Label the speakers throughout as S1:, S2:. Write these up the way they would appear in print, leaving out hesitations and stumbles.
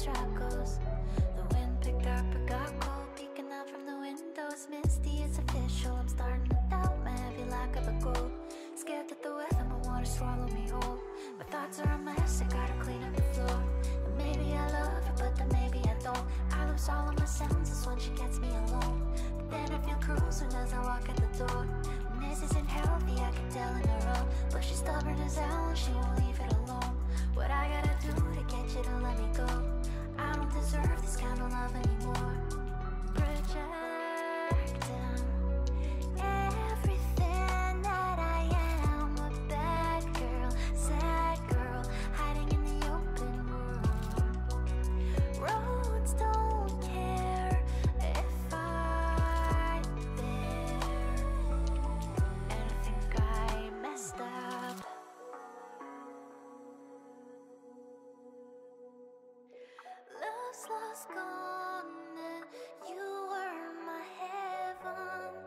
S1: struggles. The wind picked up, it got cold. Peeking out from the windows, misty, it's official. I'm starting to doubt my heavy lack of a goal. Scared that the weather will want to swallow me whole. My thoughts are a mess, I gotta clean up the floor. And maybe I love her, but then maybe I don't. I lose all of my senses when she gets me alone. But then I feel cruel soon as I walk at the door. And this isn't healthy, I can tell in her own. But she's stubborn as hell and she won't leave it alone. What I gotta do to get you to let me go? I don't deserve this kind of love anymore. Projecting everything that I am. A bad girl, sad girl, hiding in the open world. Roads don't care if I'm there. And I think I messed up. Love's lost, gone, and you were my heaven.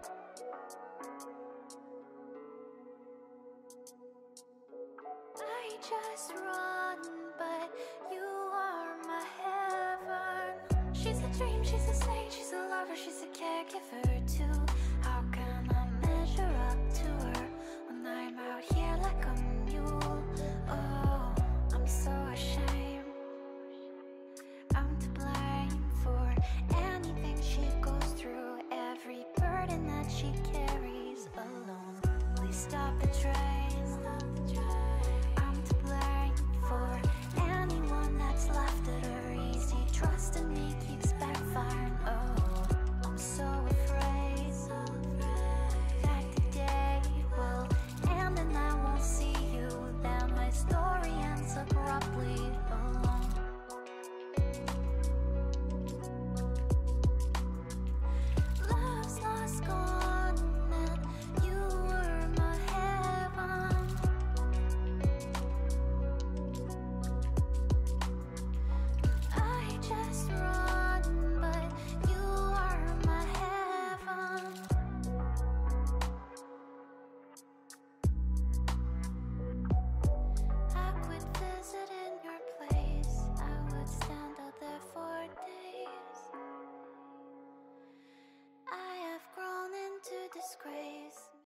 S1: I just run, but you are my heaven. She's a dream, she's a saint, she's a lover, she's a caregiver too. How can I measure up to her when I'm out here like a mule? Oh, I'm so ashamed. I'm to blame for anything she goes through, every burden that she carries alone. Please stop the train.